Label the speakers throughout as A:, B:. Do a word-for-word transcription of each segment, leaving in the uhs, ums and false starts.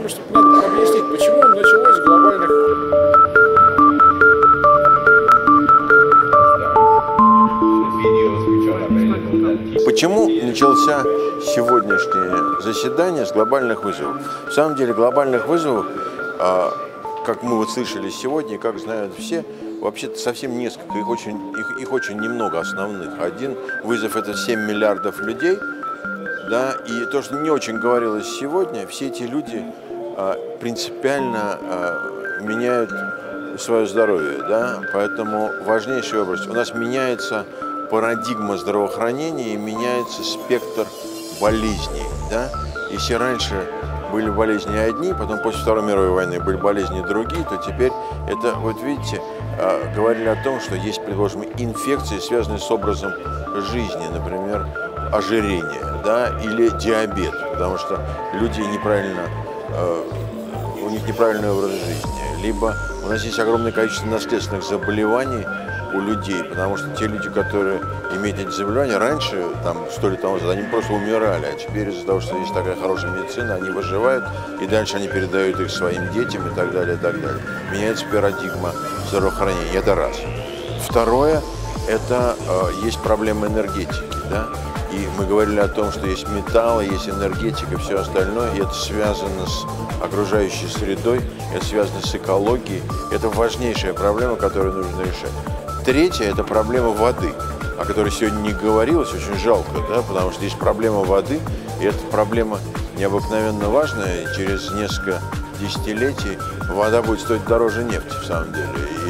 A: думаю, что надо объяснить, почему началось с глобальных...
B: Почему начался сегодняшнее заседание с глобальных вызовов? В самом деле глобальных вызовов, как мы вот слышали сегодня, как знают все, вообще-то совсем несколько, их очень, их, их очень немного основных. Один вызов — это семь миллиардов людей, да, и то, что не очень говорилось сегодня, все эти люди принципиально меняют свое здоровье, да, поэтому важнейшая область. У нас меняется парадигма здравоохранения и меняется спектр болезней, да. Если раньше были болезни одни, потом после Второй мировой войны были болезни другие, то теперь это, вот видите, говорили о том, что есть, предположим, инфекции, связанные с образом жизни, например, ожирение, да, или диабет, потому что люди неправильно, у них неправильный образ жизни, либо у нас есть огромное количество наследственных заболеваний у людей, потому что те люди, которые имеют эти заболевания, раньше, там, сто лет тому назад, они просто умирали, а теперь из-за того, что есть такая хорошая медицина, они выживают, и дальше они передают их своим детям и так далее, и так далее. Меняется парадигма здравоохранения, это раз. Второе, это э, есть проблема энергетики, да, и мы говорили о том, что есть металлы, есть энергетика, все остальное, и это связано с окружающей средой, это связано с экологией, это важнейшая проблема, которую нужно решать. Третье – это проблема воды, о которой сегодня не говорилось, очень жалко, да, потому что есть проблема воды, и эта проблема необыкновенно важная, и через несколько десятилетий вода будет стоить дороже нефти, в самом деле. И,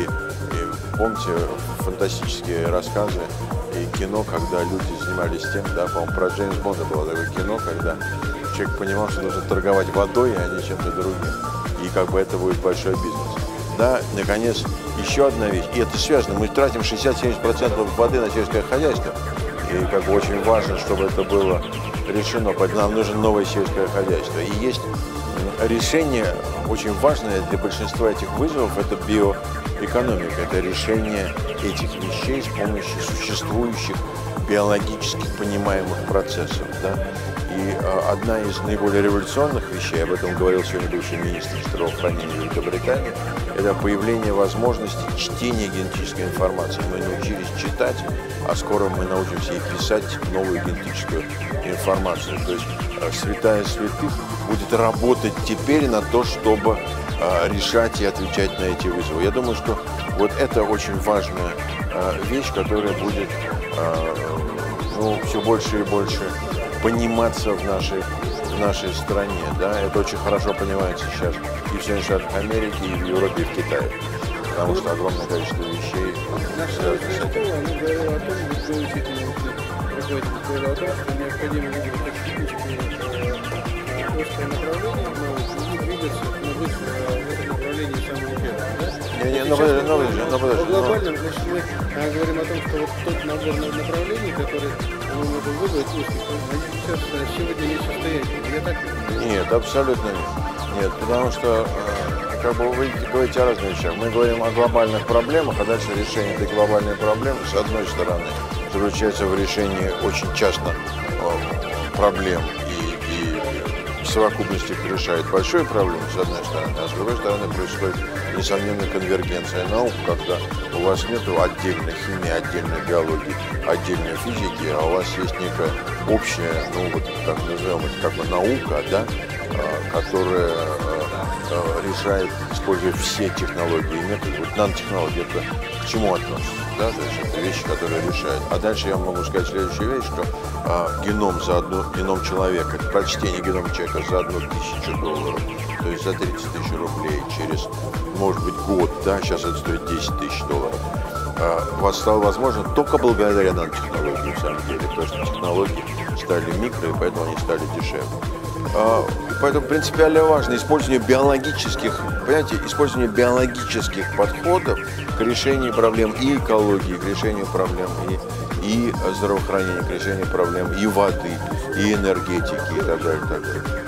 B: и помните фантастические рассказы и кино, когда люди занимались тем, да, по-моему, про Джеймс Бонда было такое кино, когда человек понимал, что нужно торговать водой, а не чем-то другим, и как бы это будет большой бизнес. Да, наконец, еще одна вещь, и это связано, мы тратим шестьдесят-семьдесят процентов воды на сельское хозяйство, и как бы очень важно, чтобы это было решено, поэтому нам нужно новое сельское хозяйство. И есть решение, очень важное для большинства этих вызовов, это биоэкономика, это решение этих вещей с помощью существующих биологически понимаемых процессов, да. И а, одна из наиболее революционных вещей, об этом говорил сегодня бывший министр здравоохранения Великобритании, это появление возможности чтения генетической информации. Мы научились читать, а скоро мы научимся и писать новую генетическую информацию. То есть а, святая святых будет работать теперь на то, чтобы а, решать и отвечать на эти вызовы. Я думаю, что вот это очень важная а, вещь, которая будет а, ну, все больше и больше пониматься в нашей, в нашей стране, да, это очень хорошо понимается сейчас и в Соединенных Штатах Америки, и в Европе, и в Китае, потому что огромное количество вещей связано с этим.
A: Они говорили о том, что руководители говорили о том, что необходимо выбрать техническое узкое направление, но двигаться, но быть в этом направлении самого первого, да?
B: Не, не, ну подожди, ну подожди, ну подожди.
A: По глобальным, значит, мы говорим о том, что вот тот набор направлений, который мы можем выбрать узких, они сейчас сегодня не состоятельны. Я так...
B: Нет, абсолютно нет. Нет, потому что, как бы вы говорите о разных вещах. Мы говорим о глобальных проблемах, а дальше решение этой глобальной проблемы, с одной стороны, заключается в решении очень часто проблем и, и в совокупности их решает большую проблему, с одной стороны, а с другой стороны происходит несомненная конвергенция наук, когда у вас нет отдельной химии, отдельной биологии, отдельной физики, а у вас есть некая общая, ну вот как назовем это, как бы наука, да, которая решает, используя все технологии и методы. Вот нанотехнологии, это к чему относится? Да, то есть это вещи, которые решают. А дальше я могу сказать следующую вещь, что а, геном за одну, геном человека, прочтение генома человека за одну тысячу долларов, то есть за тридцать тысяч рублей через, может быть, год, да, сейчас это стоит десять тысяч долларов, а, у вас стало возможно только благодаря нанотехнологии, в самом деле, потому что технологии стали микро, и поэтому они стали дешевле. А, поэтому принципиально важно использование биологических, понимаете, использование биологических подходов к решению проблем и экологии, к решению проблем и, и здравоохранения, к решению проблем и воды, и энергетики и так далее. И так далее.